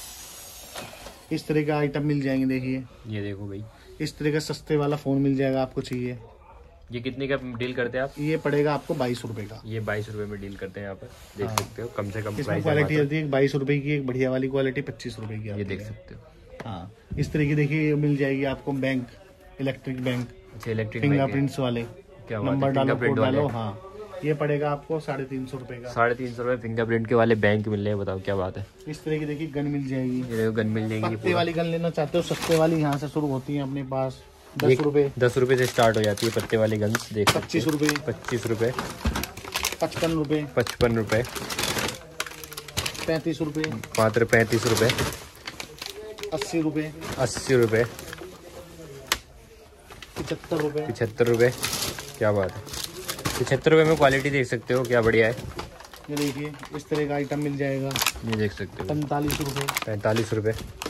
इस तरह का आइटम मिल जाएंगे। देखिए ये देखो भाई, इस तरह का सस्ते वाला फोन मिल जाएगा आपको चाहिए। ये कितने का डील करते हैं आप? ये पड़ेगा आपको 22 रुपए का। ये 22 रुपए में डील करते हैं यहाँ पर, देख सकते हो। कम से कम इसमें क्वालिटी होती है 22 रुपए की। एक बढ़िया वाली क्वालिटी 25 रुपए की, ये देख सकते हो। हाँ, इस तरह की देखिए मिल जाएगी आपको। Bank, electric bank, electric fingerprints वाले। क्या नंबर डालो, कोड डालो। हाँ, ये पड़ेगा आपको 350 रुपए का। 350 रुपए फिंगरप्रिंट के वाले बैंक मिल रहे हैं। बताओ क्या बात है। इस तरह की देखिए गन मिल जाएगी। ये देखो गन मिल जाएगी। पत्ते वाली गन लेना चाहते हो सस्ते वाली, यहाँ से शुरू होती है अपने पास। 10 रुपए 10 रुपए से स्टार्ट हो जाती है पत्ते वाली गन्स। देख 25 रुपए, 25 रुपए, 55 रुपए, 55 रुपए, 35 रुपए, मात्र 35 रुपए, 80 रुपए, 80 रुपए, 75 रुपए, 75 रुपए। क्या बात है। 75 रुपए में क्वालिटी देख सकते हो, क्या बढ़िया है। ये देखिए इस तरह का आइटम मिल जाएगा। ये देख सकते हो 45 रुपए, 45 रुपए।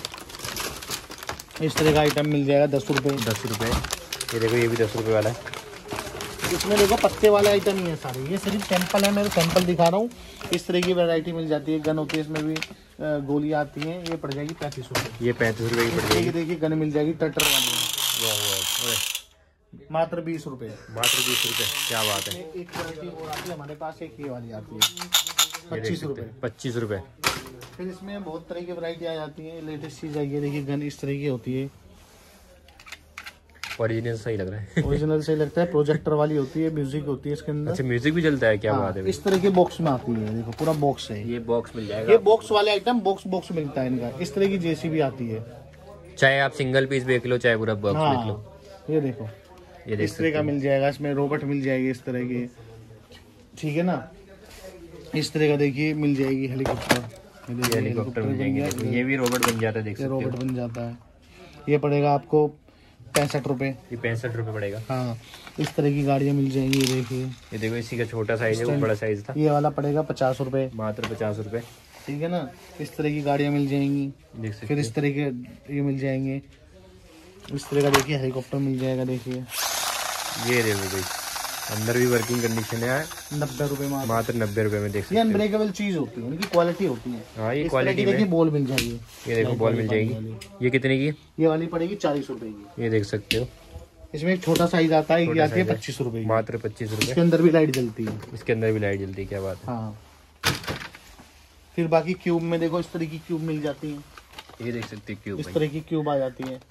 इस तरह का आइटम मिल जाएगा 10 रुपए, 10 रुपए। ये देखो ये भी 10 रुपए वाला है। इसमें देखो पत्ते वाले आइटम ही है सारे। ये सिर्फ सैंपल है, मैं सैंपल दिखा रहा हूँ। इस तरह की वैरायटी मिल जाती है। गन होती है, इसमें भी गोलियां आती हैं। ये पड़ जाएगी 35 रुपए। ये 35 रुपए की पड़ जाएगी। देखिए गन मिल जाएगी टटर वाली, मात्र 20 रुपए। मात्र 20 रुपए। क्या बात है। एक वैरायटी और आती है हमारे पास, एक ये वाली आती है 25 रुपए। 25 रुपए। फिर इसमें बहुत तरह की वैरायटी आ जाती है। लेटेस्ट चीज आई है, देखिए गन इस तरह की होती है। ओरिजिनल सही लग रहा है। ओरिजिनल सही लगता है। प्रोजेक्टर वाली होती है, म्यूजिक होती है इसके अंदर। अच्छा, म्यूजिक भी चलता है। क्या बात है। इस तरह के बॉक्स में आती है। देखो पूरा बॉक्स है। ये बॉक्स मिल जाएगा। ये बॉक्स वाले आइटम बॉक्स मिलता है इनका। इस तरह की जेसीबी आती है। चाहे आप सिंगल पीस देख लो, चाहे पूरा बॉक्स देख लो। ये देखो ये इस तरह का मिल जाएगा। इसमें रोबोट मिल जाएगी इस तरह की, ठीक है ना। इस तरह का देखिए मिल जाएगी हेलीकॉप्टर। हेलीकॉप्टर मिल जाएंगे। ये भी रोबोट बन जाता है, देख सकते हो। रोबोट बन जाता है। ये पड़ेगा आपको 65 रुपए। ये 65 रुपए पड़ेगा। हाँ, इस तरह की गाड़ियाँ मिल जाएंगी। ये देखिए, ये देखो इसी का छोटा साइज है, वो बड़ा साइज था। ये वाला पड़ेगा 50 रुपए। मात्र 50 रुपए। ठीक है ना। इस तरह की गाड़ियाँ मिल जाएंगी, देख सकते। फिर इस तरह के ये मिल जाएंगे। इस तरह का देखिए हेलीकॉप्टर मिल जाएगा। देखिए ये देखो भाई, अंदर भी वर्किंग कंडीशन है। 90 रुपए मात्र 90 रुपए में, देख सकते ये अनब्रेकेबल चीज होती है, उनकी क्वालिटी होती है। हाँ, ये क्वालिटी देखिए बॉल मिल जाएगी। ये देखो बॉल मिल जाएगी। ये कितने की? ये वाली पड़ेगी 40 रुपए की। ये देख सकते हो इसमें एक छोटा साइज आता है, ये आती है 25 रुपए की, मात्र 25 रुपए। इसके अंदर भी लाइट जलती है, इसके अंदर भी लाइट जलती है, क्या बात है। हाँ। फिर बाकी क्यूब में देखो इस तरह की क्यूब मिल जाती है, ये देख सकते हैं क्यूब, इस तरह की क्यूब आ जाती है।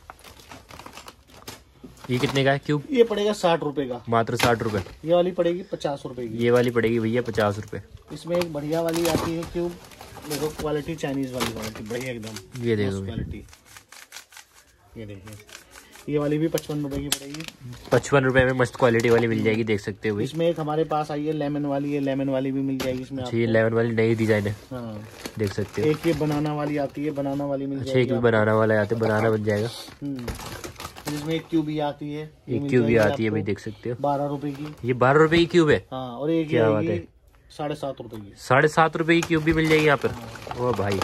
ये कितने का है क्यूब? ये पड़ेगा 60 रुपए का, मात्र 60 रुपए। ये वाली पड़ेगी 50 रुपए की, ये वाली पड़ेगी भैया 50 रुपए। इसमें एक बढ़िया वाली आती है क्यूब, देखो क्वालिटी चाइनीज वाली क्वालिटी, बढ़िया एकदम, ये देखो क्वालिटी। ये देखिए, ये वाली भी 55 रुपए की पड़ेगी। 55 रुपए में मस्त क्वालिटी वाली मिल जाएगी, देख सकते हो। इसमें एक हमारे पास आई है लेमन वाली, ये लेमन वाली भी मिल जाएगी इसमें। ये लेमन वाली नई डिजाइन है, हाँ देख सकते हो। एक ये बनाना वाली आती है, बनाना वाली मिल अच्छा, जाएगी। एक भी बनाना वाला आते, बनाना बन जाएगा। जिसमें एक क्यूब भी आती है, एक क्यूब भी आती है भाई, देख सकते हो, 12 रुपए की। ये 12 रुपए की क्यूब है। हाँ, और एक क्या बात है, 7.5 रुपए की। 7.5 रुपए की क्यूब भी मिल जाएगी यहाँ पर। ओ भाई,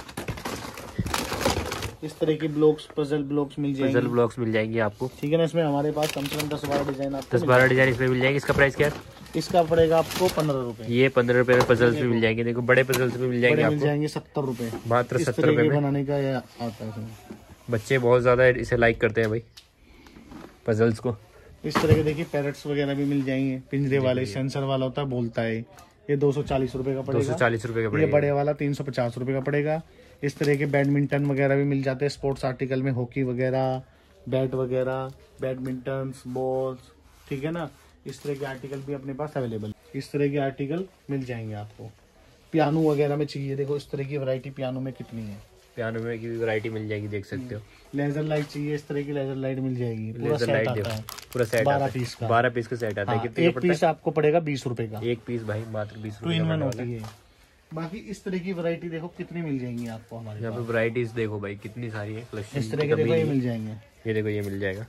इस तरह की ब्लॉक्स, पजल ब्लॉक्स मिल जाएंगे, पजल ब्लॉक्स मिल जाएंगे आपको। ठीक है ना। इसमें हमारे पास कम से कम 10-12 डिजाइन, आपको 10-12 डिजाइन इसमें मिल जाएगी। इसका प्राइस क्या है? इसका पड़ेगा आपको 15 रुपए। ये 15 रुपए में पजल्स भी मिल जाएंगे, देखो बड़े पजल्स भी मिल जाएंगे आपको, मिल जाएंगे 70 रुपए, मात्र 70 रुपए में बनाने का ये आता है। बच्चे बहुत ज्यादा इसे लाइक करते हैं भाई, पजल्स को। इस तरह के देखिए पैरेट्स वगैरह भी मिल जाएंगे, पिंजरे वाले, सेंसर वाला होता है, बोलता है। ये 240 रुपए का पड़ेगा, 240 रुपए का ये पड़ेगा। बड़े वाला 350 रुपए का पड़ेगा। इस तरह के बैडमिंटन वगैरह भी मिल जाते हैं, स्पोर्ट्स आर्टिकल में, हॉकी वगैरह, बैट वगैरह, बैडमिंटन बॉल्स, ठीक है ना। इस तरह के आर्टिकल भी अपने पास अवेलेबल, इस तरह के आर्टिकल मिल जाएंगे आपको। पियानो वगैरह में चाहिए, देखो इस तरह की वैरायटी पियानो में कितनी है, पियानो में की वैरायटी मिल जाएगी, देख सकते हो। लेजर लाइट चाहिए, इस तरह की लेजर लाइट मिल जाएगी, पूरा लेजर सेट लाइट आता है, पूरा सेट 12 पीस का, 12 पीस का सेट आता है। कितने एक पीस आपको पड़ेगा 20 रुपए का, एक पीस भाई मात्र 20 रुपए 2 in 1 होती है। बाकी इस तरह की वैरायटी देखो कितनी मिल जाएंगी आपको हमारे यहाँ पे वैरायटीज देखो भाई कितनी सारी है। इस तरह के देखो ये मिल जाएंगे, ये देखो ये मिल जाएगा।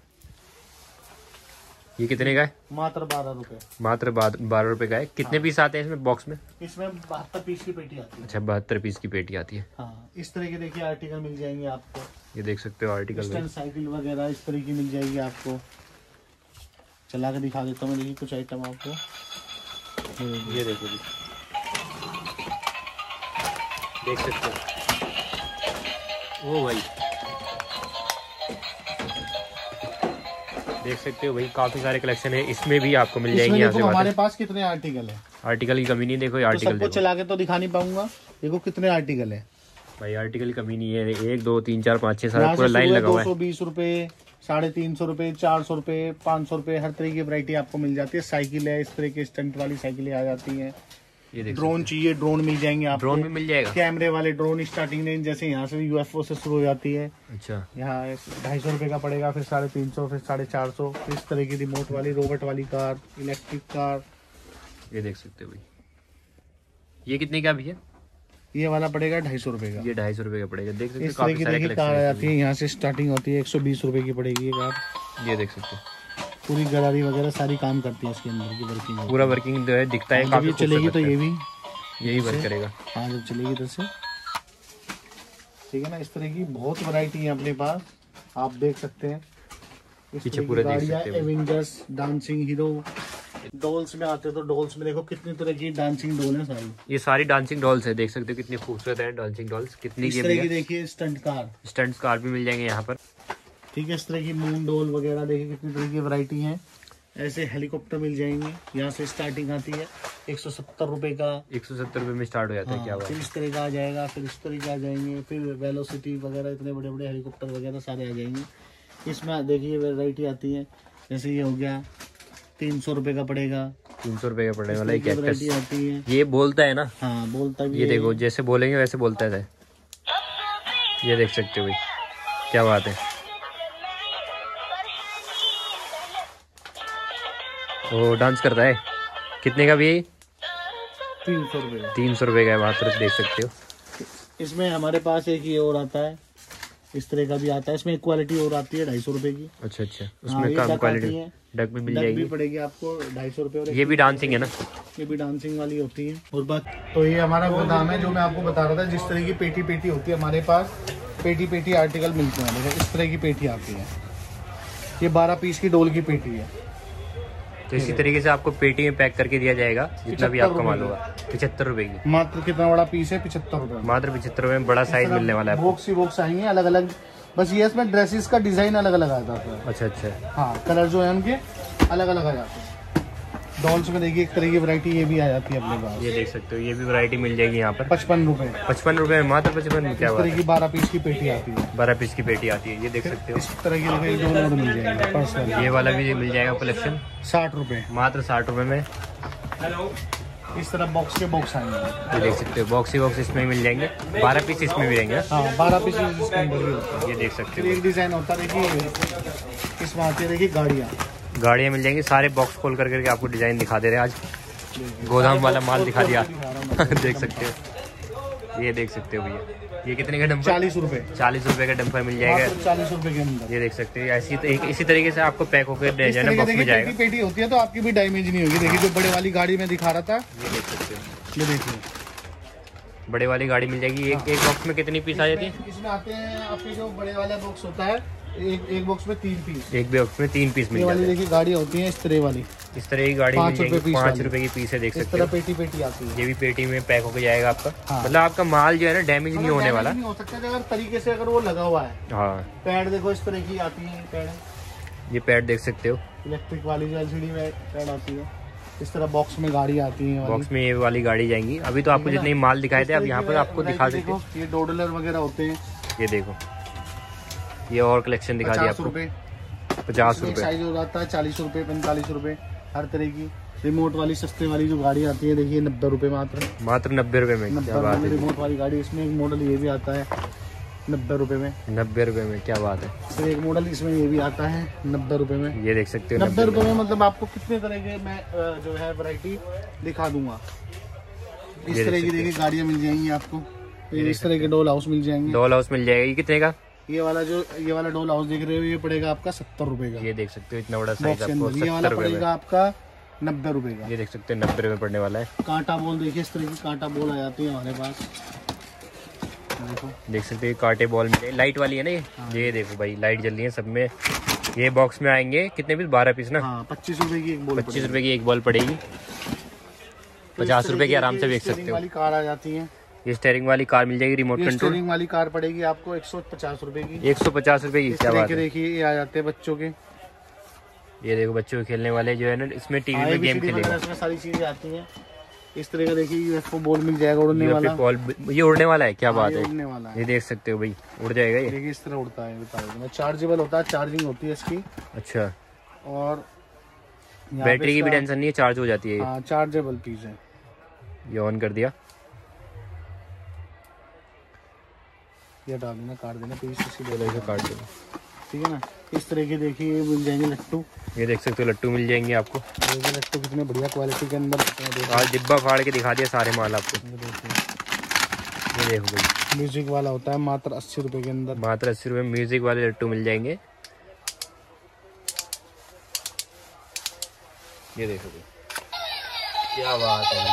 ये कितने का है? मात्र 12 रुपए, मात्र 12 रुपए का है। कितने पीस आते हैं इसमें बॉक्स में? इसमें 72 पीस की पेटी आती है। अच्छा, 72 पीस की पेटी आती है। हाँ, इस तरह के देखिए आर्टिकल मिल जाएंगे आपको, ये देख सकते हो आर्टिकल, साइकिल वगैरह इस तरह की मिल जाएगी आपको। चला के दिखा देता हूँ, देखिए कुछ आइटम आपको, ये देखो जी, देख सकते हो। ओ भाई, देख सकते हो भाई, काफी सारे कलेक्शन है, इसमें भी आपको मिल जाएंगे। यहाँ से हमारे पास कितने आर्टिकल है, आर्टिकल की कमी नहीं, देखो आर्टिकल सबको चला के तो दिखा नहीं पाऊंगा, देखो कितने आर्टिकल है भाई, आर्टिकल की कमी नहीं है। 1 2 3 4 5 6 7 पूरा लाइन लगा हुआ है। 220 रुपए, 350 रुपए, 400 रुपए, 500 रुपए, हर तरह की वैरायटी आपको मिल जाती है। साइकिल है, इस तरह के स्टंट वाली साइकिलें आ जाती हैं। ये देख ड्रोन चाहिए, ड्रोन मिल जाएंगे आपको, ड्रोन भी मिल जाएगा। कैमरे वाले ड्रोन स्टार्टिंग रेंज जैसे यहाँ से यूएफओ से शुरू हो जाती है। अच्छा, यहाँ 250 रुपए का पड़ेगा, फिर 350, फिर 450। इस तरह की रिमोट वाली, रोबोट वाली कार, इलेक्ट्रिक कार, ये देख सकते हो भाई। ये कितने का भैया? ये वाला पड़ेगा 250 रुपए का, ये 250 रुपए का पड़ेगा। देख सकते हो इस तरह काफी की सारे देखिए कार आ कलेक्शन जाती है, यहाँ से स्टार्टिंग होती है, 120 रुपए की पड़ेगी ये कार। ये देख सकते हो, पूरी गरारी वगैरह सारी काम करती है, इसके अंदर की वर्किंग पूरा वर्किंग जो है दिखता है। काफी चलेगी तो ये भी यही वर्क करेगा। हाँ, जब चलेगी इधर से, ठीक है ना। इस तरह की बहुत वैरायटी है अपने पास, आप देख सकते हैं। पीछे पूरा देख सकते हैं। एवेंजर्स, डांसिंग हीरो, डॉल्स में आते हैं तो डॉल्स में देखो कितनी तरह की डांसिंग डॉल है सारी। ये सारी डांसिंग डॉल्स है, देख सकते हो कितनी खूबसूरत है डांसिंग डॉल्स। कितनी इस तरह की देखिए स्टंट कार भी मिल जाएंगे यहाँ पर, ठीक है। इस तरह की मून डॉल वगैरह देखिए कितनी तरह की वैरायटी है। ऐसे हेलीकॉप्टर मिल जाएंगे, यहाँ से स्टार्टिंग आती है 170 रुपए का, 170 रुपए में स्टार्ट हो जाता है। क्या बात फिर इस तरह का आ जाएगा, फिर इस तरह के आ जाएंगे, फिर वेलोसिटी वगैरह, इतने बड़े बड़े हेलीकॉप्टर वगैरह सारे आ जाएंगे। इसमें देखिए वैरायटी आती है, जैसे ये हो गया 300 रुपए का पड़ेगा, 300 रुपए का पड़ने वाला एक वैरायटी आती है। ये बोलता है ना? हाँ, बोलता भी ये देखो, जैसे बोलेंगे वैसे बोलता है। ये देख सकते हो भाई, क्या बात है। वो डांस करता है। कितने का भी? 300 रुपए का, 300 रुपए का मात्र, देख सकते हो। इसमें हमारे पास एक ये और आता है, इस तरह का भी आता है। इसमें क्वालिटी और आती है 250 रुपए की। अच्छा, उसमें कम क्वालिटी डक भी मिल जाएगी, भी पड़ेगी आपको 250 रुपए। और ये भी डांसिंग है ना? ये भी डांसिंग वाली होती है। और बात तो ये हमारा गोदाम है जो मैं आपको बता रहा था, जिस तरह की पेटी होती है हमारे पास, पेटी आर्टिकल मिलते हैं। देखो इस तरह की पेटी आती है, ये 12 पीस की डोल की पेटी है। तो इसी तरीके से आपको पेटी में पैक करके दिया जाएगा, जितना भी आपका माल होगा। 75 रुपए की मात्र। कितना बड़ा पीस है? 75 रुपए, मात्र 75 रुपए में बड़ा साइज मिलने वाला है। बॉक्स ही बॉक्स आएंगे, अलग अलग बस ये इसमें ड्रेसेस का डिजाइन अलग अलग आता है। अच्छा अच्छा। हाँ, कलर जो है उनके अलग अलग आ जाते हैं। डॉल्स में देखिए एक तरह की वैरायटी ये भी आ जाती है अपने पास। ये देख सकते हो, ये भी वैरायटी मिल जाएगी यहाँ पर 55 रुपए। 55 रुपए में, मात्र 55 में। क्या इस तरह की 12 पीस की पेटी आती है। 12 पीस की पेटी आती है, ये देख सकते हो। इस तरह की देखिए डोल और मिल जाएगी पर्सनल। ये वाला भी मिल जाएगा कलेक्शन 60 रुपए, मात्र 60 रुपए में। इस तरह बॉक्स के बॉक्स आएंगे, ये देख सकते हो। बॉक्स ही बॉक्स इसमें मिल जाएंगे, 12 पीस इसमें भी रहेंगे। हाँ, 12 पीस इसके अंदर भी होता है। ये देख सकते फिर हो। एक डिजाइन होता है देखिए, इसमें आती है देखिए गाड़ियाँ। गाड़ियाँ मिल जाएंगी, सारे बॉक्स खोल करके आपको डिजाइन दिखा दे रहे हैं आज। गोदाम वाला माल दिखा दिया देख सकते हो। ये देख सकते हो भैया, ये कितने का डंपर? 40 रुपए। 40 रुपए का डंपर मिल जाएगा, 40 रुपए के अंदर। ये देख सकते हो। ऐसी इसी तरीके से आपको पैक होकर बॉक्स में जाएगा। पेटी होती है तो आपकी भी डैमेज नहीं होगी। देखिए जो बड़े वाली गाड़ी में दिखा रहा था, ये देख सकते हो। ये देखिए बड़े वाली गाड़ी मिल जाएगी। एक बॉक्स में कितनी पीस आ जाती है? इसमें आते हैं आपके जो बड़े वाला बॉक्स होता है, एक बॉक्स में 3 पीस। एक बॉक्स में 3 पीस मिल ये जाती वाली है। देखिए गाड़ी होती है इस तरह वाली, इस तरह की गाड़ी मिल जाएगी 5 रुपए की पीस है, देख इस सकते तरह हो। पेटी पेटी आती है। ये भी पेटी में पैक होकर जाएगा आपका। हाँ। मतलब आपका माल जो है ना डैमेज नहीं होने वाला। नहीं हो सकता अगर तरीके से अगर वो लगा हुआ है। हाँ, पैड देखो इस तरह की आती है पैड। ये पैड देख सकते हो। इलेक्ट्रिक वाली जो LCD में पैड आती है, इस तरह बॉक्स में गाड़ी आती है। बॉक्स में ये वाली गाड़ी जाएंगी। अभी तो आपको जितने माल दिखाए थे अब यहाँ पर आपको दिखा देते हैं। ये डोडलर वगैरह होते हैं। ये देखो, ये और कलेक्शन दिखा दिया 50 आपको। रुपए। 50 रुपए साइज हो जाता है 40 रुपए, 45 रुपए, हर तरह की। रिमोट वाली सस्ते वाली जो गाड़ी आती है देखिए 90 रुपए मात्र। 90 रुपए में। क्या बात है। रिमोट वाली गाड़ी, इसमें एक मॉडल ये भी आता है 90 रुपए में। 90 रुपए में, क्या बात है। फिर एक मॉडल इसमें ये भी आता है 90 रुपए में। ये देख सकते हो 90 रुपए में। मतलब आपको कितने तरह के मैं जो है वैरायटी दिखा दूंगा। इस तरह की देखिए गाड़ियाँ मिल जाएंगी आपको। इस तरह के डोल हाउस मिल जाएंगे। डॉल हाउस मिल जाएगा। ये कितने का? ये वाला डोल हाउस देख रहे हो, ये पड़ेगा आपका 70 रुपए का। ये देख सकते हो, इतना बड़ा साइज बॉक्स के आपको अंदर। ये वाला 70 रुपए में। पड़ेगा आपका 90 रुपए का। ये देख सकते हो 90 रुपए पड़ने वाला है। कांटा बॉल देखिए, इस तरह की कांटा बॉल आ जाती है हमारे पास। देखो, देख सकते हो कांटे बॉल मिले, लाइट वाली है ना ये देखो भाई, लाइट जल रही है सब में। ये बॉक्स में आएंगे कितने पीस? 12 पीस ना। हाँ, 25 रुपए की एक बॉल। 25 रुपए की एक बॉल पड़ेगी। 50 रुपए की आराम से बेच सकते हो। वाली कार आ जाती है। ये स्टेयरिंग वाली कार मिल जाएगी, रिमोट कंट्रोल। स्टीयरिंग वाली कार पड़ेगी आपको 150 रुपए की। 150 रुपए की। इस क्या तरह बात के है। देखिए ये आ जाते हैं बच्चों के। ये देखो बच्चों के खेलने वाले जो है ना, इसमें टीवी में गेम खेलेगा। इसमें सारी चीजें आती हैं। इस तरह का देखिए UFO बॉल मिल जाएगा उड़ने वाला। ये उड़ने वाला है, क्या बात ये है। उड़ने वाला है। ये देख सकते हो भाई, उड़ जाएगा ये। देखिए इस तरह उड़ता है, बता रहा हूं। चार्जेबल होता है, चार्जिंग होती है इसकी। अच्छा, और बैटरी की भी टेंशन नहीं है, चार्ज हो जाती है। हाँ, चार्जेबल पीस है। ये ऑन कर दिया, ये डाल देना, काट देना पीस इसी से काट दो। ठीक है ना। इस तरह के देखिए मिल जाएंगे लट्टू। ये देख सकते हो लट्टू मिल जाएंगे आपको। देखिए लट्टू कितने बढ़िया क्वालिटी के अंदर होते हैं। आज डिब्बा फाड़ के दिखा दिया सारे माल आपको। ये देखो भाई, म्यूजिक वाला होता है मात्र 80 रुपए के अंदर। मात्र 80 रुपए म्यूजिक वाले लट्टू मिल जाएंगे। ये देखो भाई, क्या बात है।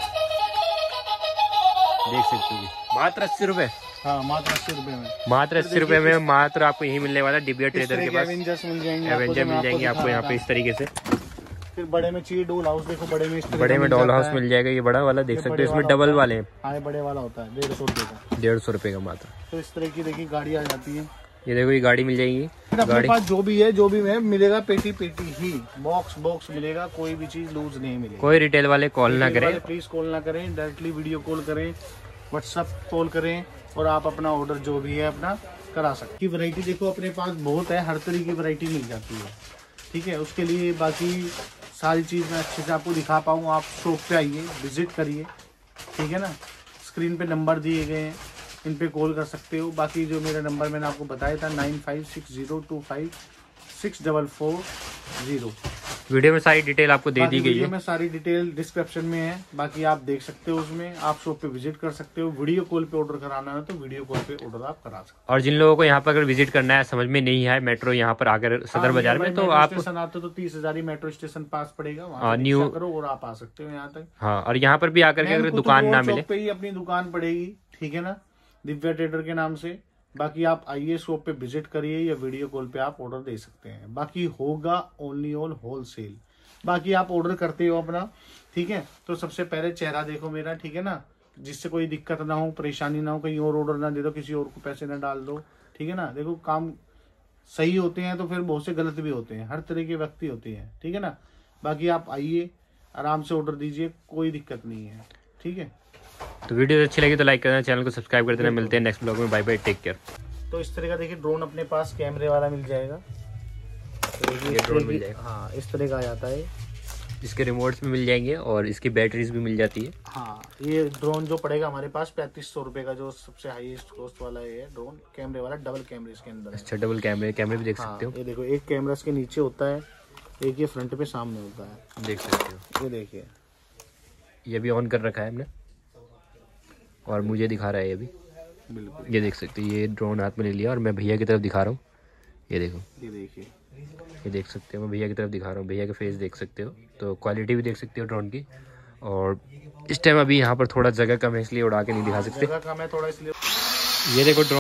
देख सकते हो मात्र 80 रुपए। हाँ, मात्र 80 रुपए में। मात्र 80 रुपए में मात्र आपको यही मिलने वाला डिबिया ट्रेडर के पास। एवेंजर्स मिल जाएंगे, एवेंजर मिल जाएंगे आपको यहाँ पे इस तरीके से। फिर बड़े में चाहिए डोल हाउस, देखो बड़े में इस तरह बड़े में डॉल हाउस मिल जाएगा। ये बड़ा वाला देख सकते हो, इसमें डबल वाले हैं। हाँ, बड़े वाला होता है 150 रुपए का। 150 रुपए का मात्र। तो इस तरह की देखिए गाड़ी आ जाती है। ये देखो, ये गाड़ी मिल जाएगी। अपने पास जो भी है मिलेगा पेटी पेटी ही, बॉक्स मिलेगा, कोई भी चीज लूज नहीं मिलेगी। कोई रिटेल वाले कॉल ना करें, प्लीज कॉल ना करें, डायरेक्टली वीडियो कॉल करें, व्हाट्सएप कॉल करें और आप अपना ऑर्डर जो भी है अपना करा सकते हैं। वैरायटी देखो अपने पास बहुत है, हर तरह की वैरायटी मिल जाती है। ठीक है, उसके लिए बाकी सारी चीज़ मैं अच्छे से आपको दिखा पाऊँ, आप शॉप पे आइए, विजिट करिए। ठीक है ना, स्क्रीन पे नंबर दिए गए हैं, इन पे कॉल कर सकते हो। बाकी जो मेरा नंबर मैंने आपको बताया था 9560256440। वीडियो में सारी डिटेल आपको दे दी गई है। वीडियो में सारी डिटेल डिस्क्रिप्शन में है, बाकी आप देख सकते हो उसमें। आप शॉप पे विजिट कर सकते हो। वीडियो कॉल पे ऑर्डर कराना है तो वीडियो कॉल पे ऑर्डर आप करा सकते हो। और जिन लोगों को यहाँ पर अगर विजिट करना है, समझ में नहीं है मेट्रो यहाँ पर आकर सदर बाजार में, तो आप स्टेशन आते तो 30,000 मेट्रो स्टेशन पास पड़ेगा, वहाँ न्यू करो और आप आ सकते हो यहाँ तक। हाँ, और यहाँ पर भी आकर के अगर दुकान ना मिले पे ही अपनी दुकान पड़ेगी। ठीक है ना, दिव्या ट्रेडर के नाम से। बाकी आप आइए शॉप पे विजिट करिए या वीडियो कॉल पे आप ऑर्डर दे सकते हैं। बाकी होगा ओनली ऑन होलसेल। बाकी आप ऑर्डर करते हो अपना, ठीक है, तो सबसे पहले चेहरा देखो मेरा, ठीक है ना, जिससे कोई दिक्कत ना हो, परेशानी ना हो, कहीं और ऑर्डर ना दे दो, किसी और को पैसे ना डाल दो। ठीक है ना। देखो काम सही होते हैं तो फिर बहुत से गलत भी होते हैं, हर तरह के व्यक्ति होते हैं, ठीक है ना। बाकी आप आइए, आराम से ऑर्डर दीजिए, कोई दिक्कत नहीं है, ठीक है। तो वीडियो अच्छी लगी तो लाइक करना, चैनल को सब्सक्राइब कर देना। मिलते हैं नेक्स्ट ब्लॉग में, बाय बाय, टेक केयर। तो इस तरह का देखिए ड्रोन अपने पास कैमरे वाला मिल जाएगा। तो ये ड्रोन मिल जाएगा, हाँ इस तरह का आ जाता है। इसके रिमोट्स भी मिल जाएंगे और इसकी बैटरीज भी मिल जाती है। हाँ ये ड्रोन जो पड़ेगा हमारे पास 3500 रुपये का, जो सबसे हाईएस्ट कॉस्ट वाला है ड्रोन, कैमरे वाला, डबल कैमरे इसके अंदर। अच्छा, डबल कैमरे भी देख सकते हो। ये देखो, एक कैमरा इसके नीचे होता है, एक ये फ्रंट पे सामने होता है, देख सकते हो। ये देखिए, ये भी ऑन कर रखा है हमने और मुझे दिखा रहा है ये भी, बिल्कुल। ये देख सकते हो। ये ड्रोन हाथ में ले लिया और मैं भैया की तरफ दिखा रहा हूँ, ये देखो, ये देखिए, ये देख सकते हो। मैं भैया की तरफ दिखा रहा हूँ, भैया के फेस देख सकते हो। तो क्वालिटी भी देख सकते हो ड्रोन की। और इस टाइम अभी यहाँ पर थोड़ा जगह कम है इसलिए उड़ा के नहीं दिखा सकते। जगह कम है थोड़ा इसलिए। ये देखो ड्रोन